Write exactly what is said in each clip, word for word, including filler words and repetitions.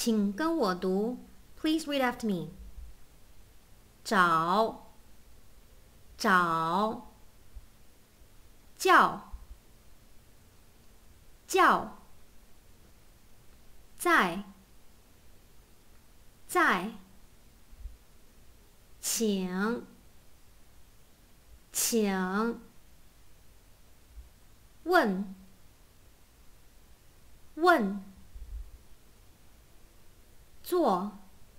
请跟我读 ，Please read after me。找，找，叫，叫，在，在，请，请，问，问，做，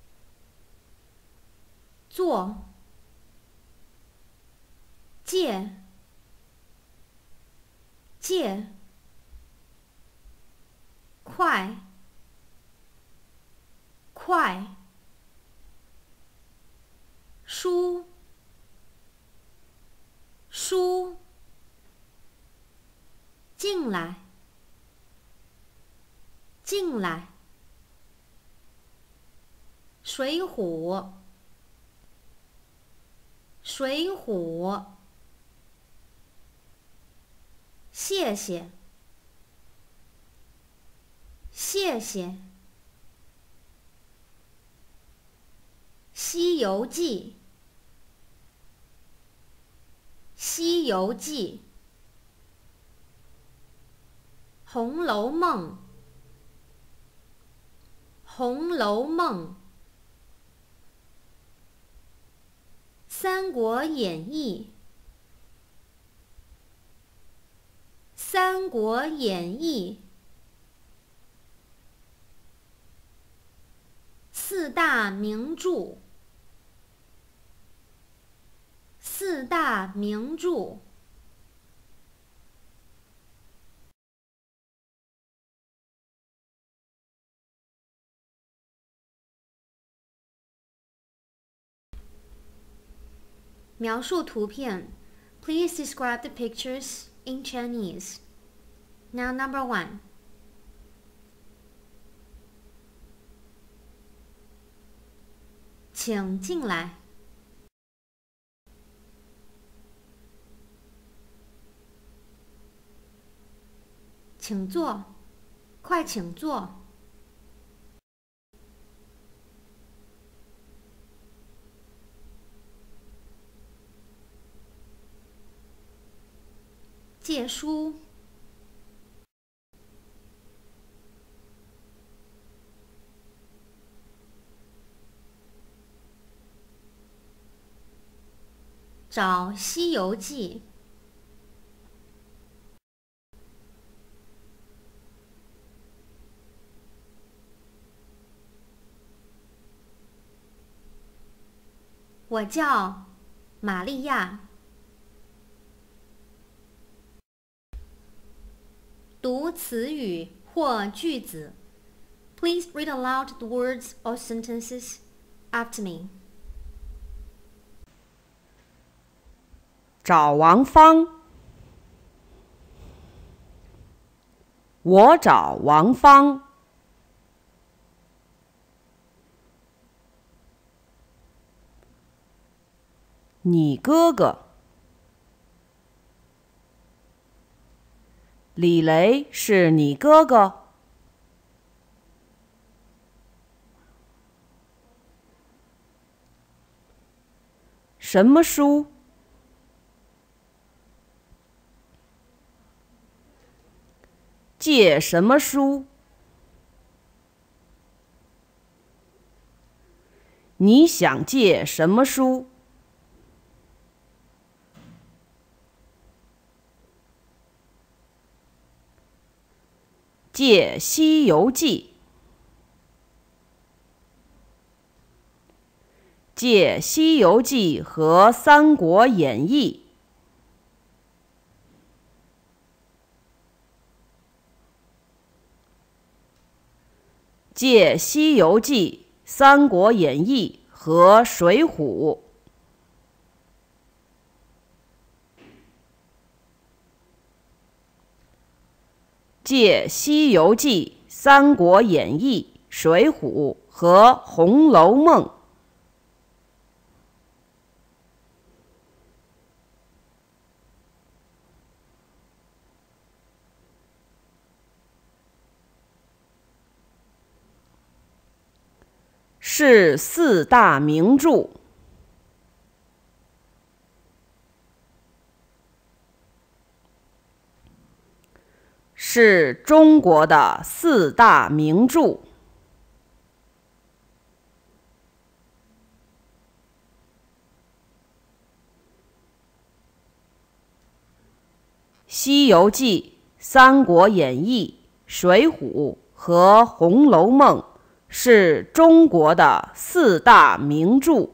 做，借，借，快，快，书，书，进来，进来，水浒，水浒，谢谢，谢谢，西游记，西游记，红楼梦，红楼梦，三国演义，三国演义，四大名著，四大名著。描述图片 Please describe the pictures in Chinese. Now number one. 请进来。请坐，快请坐。借书，找《西游记》。我叫玛利亚。读词语或句子。Please read aloud the words or sentences after me. 找王芳。我找王芳。你哥哥。李雷是你哥哥？什么书？借什么书？你想借什么书？借《西游记》。借《西游记》和《三国演义》。借《西游记》《三国演义》和《水浒》。借《西游记》《三国演义》《水浒》和《红楼梦》。 是四大名著。是中国的四大名著。《西游记》《三国演义》《水浒》和《红楼梦》是中国的四大名著。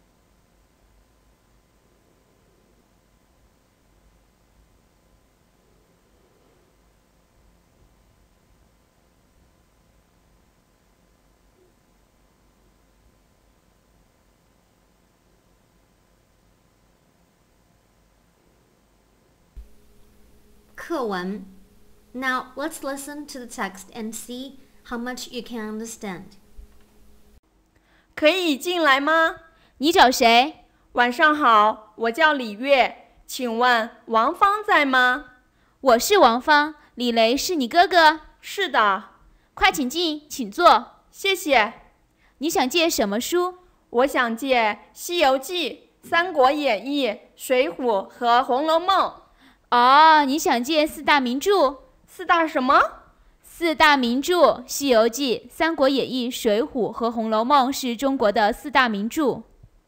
课文 Now let's listen to the text and see how much you can understand. 可以进来吗？ 你找谁？ 晚上好，我叫李月，请问王芳在吗？ 我是王芳，李雷是你哥哥？ 是的。 快请进，请坐。 谢谢。 你想借什么书？ 我想借《西游记》《三国演义》《水浒》和《红楼梦》。 哦，你想借四大名著？ 四大什么？ 四大名著《西游记》《三国演义》《水浒》和《红楼梦》是中国的四大名著。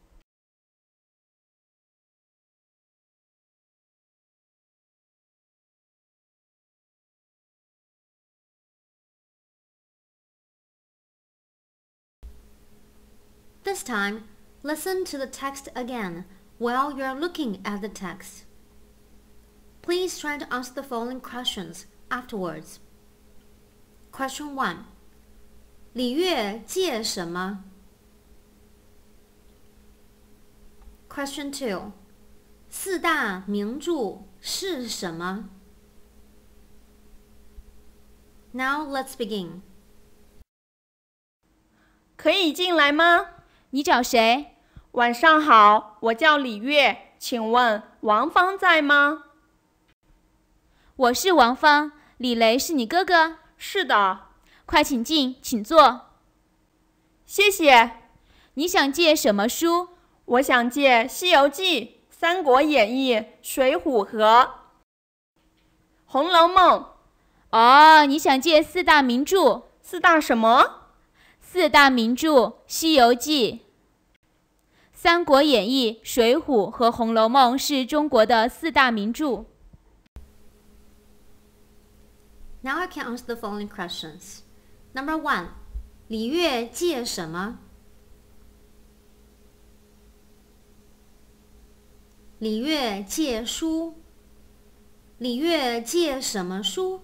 This time, listen to the text again while you're looking at the text. Please try to answer the following questions afterwards. Question one. 李月借什么？ Question two. 四大名著是什么？ Now let's begin. 可以进来吗？ 你找谁？ 晚上好，我叫李月，请问王芳在吗？ 我是王芳，李雷是你哥哥？ 是的。 快请进，请坐。 谢谢。 你想借什么书？ 我想借《西游记》《三国演义》《水浒》和《红楼梦》。 哦，你想借四大名著？ 四大什么？ 四大名著《西游记》《三国演义》《水浒》和《红楼梦》是中国的四大名著。 Now I can answer the following questions. Number one. 李月借什么？李月借书。李月借什么书？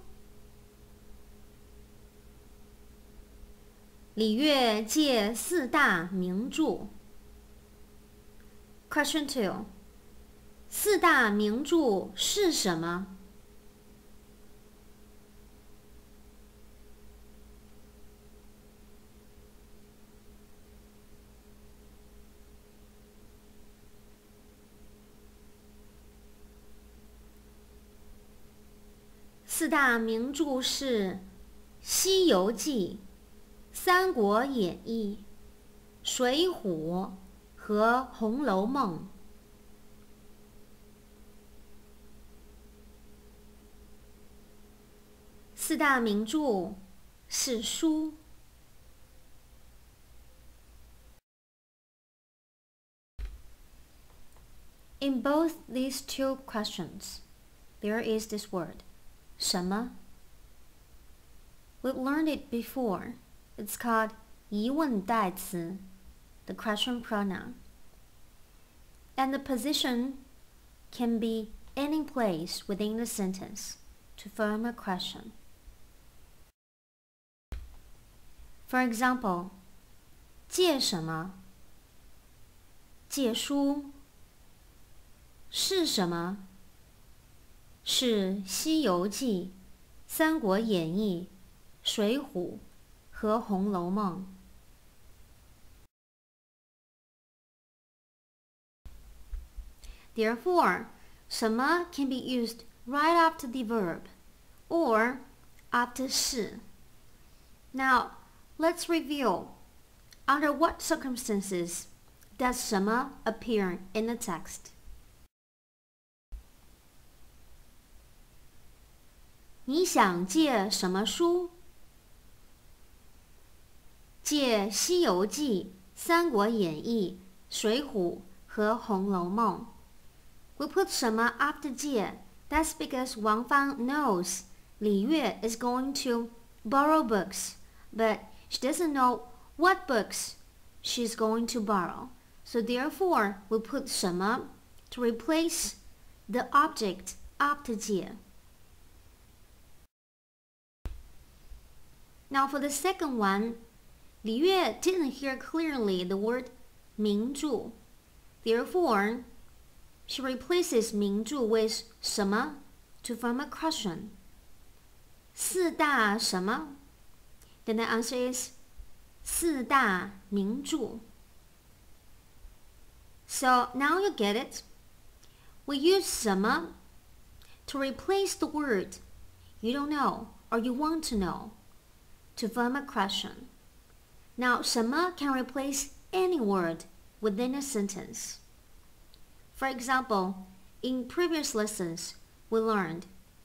李月借四大名著。Question two. 四大名著是什么？四大名著是《西游记》《三国演义》《水浒》和《红楼梦》。四大名著是书。In both these two questions, there is this word. 什么 We've learned it before. It's called 疑问代词, the question pronoun. And the position can be any place within the sentence to form a question. For example, 借什么？借书。是什么？是《西游记》《三国演义》《水浒》和《红楼梦》。Therefore, 什么 can be used right after the verb or after 是。Now, let's review. Under what circumstances does 什么 appear in the text? 你想借什么书？借《西游记》《三国演义》《水浒》和《红楼梦》。We put 什么 after 借 That's because Wang Fang knows Li Yue is going to borrow books, but she doesn't know what books she's going to borrow. So therefore, we put 什么 to replace the object after 借. Now for the second one, Li Yue didn't hear clearly the word 名著. Therefore, she replaces 名著 with 什么 to form a question. 四大什么? Then the answer is 四大名著. So now you get it. We use 什么 to replace the word you don't know or you want to know to form a question. Now 什么 can replace any word within a sentence. For example, in previous lessons, we learned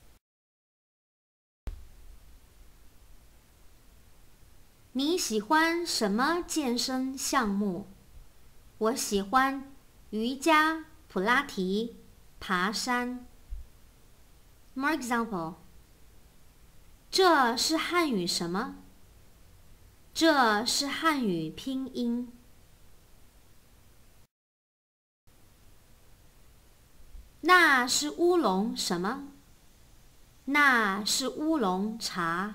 你喜欢什么健身项目？我喜欢瑜伽、普拉提、爬山。More example. 这是汉语什么？这是汉语拼音。那是乌龙什么？那是乌龙茶。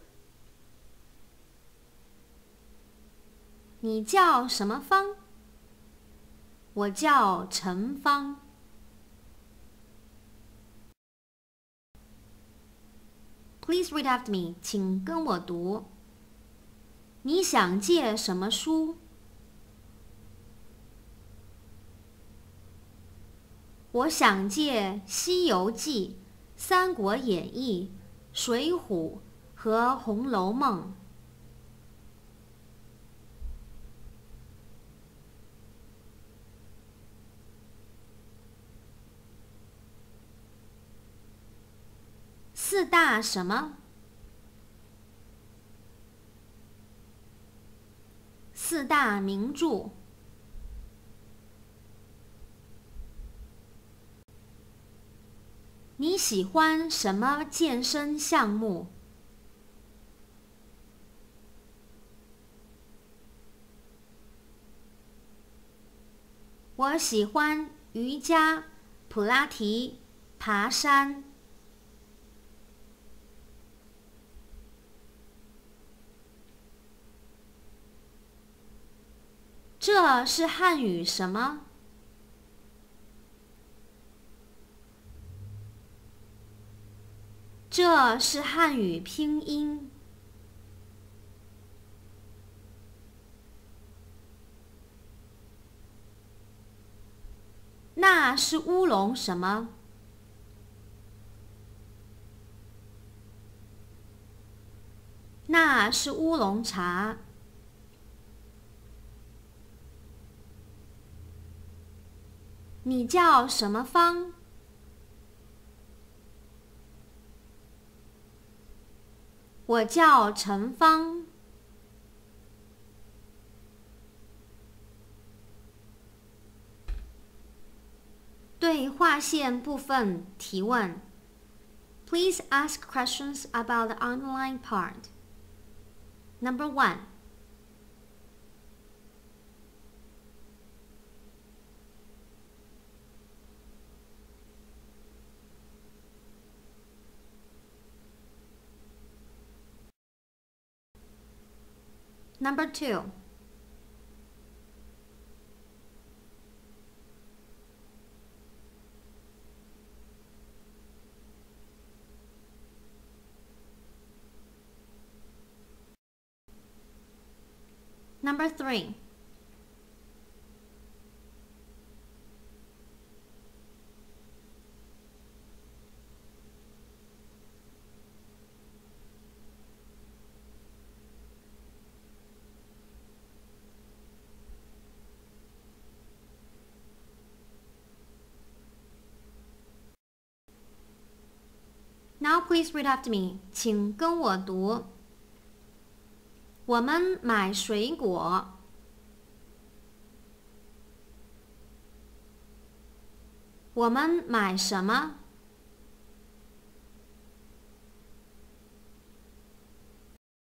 你叫什么方？我叫陈方。Please read after me， 请跟我读。你想借什么书？我想借《西游记》《三国演义》《水浒》和《红楼梦》。四大什么？四大名著。你喜欢什么健身项目？我喜欢瑜伽、普拉提、爬山。这是汉语什么？这是汉语拼音。那是乌龙什么？那是乌龙茶。你叫什么方？我叫陈方。对划线部分提问。Please ask questions about the underline part. Number one. Number two. Number three. please read after me. 请跟我读。我们买水果。我们买什么？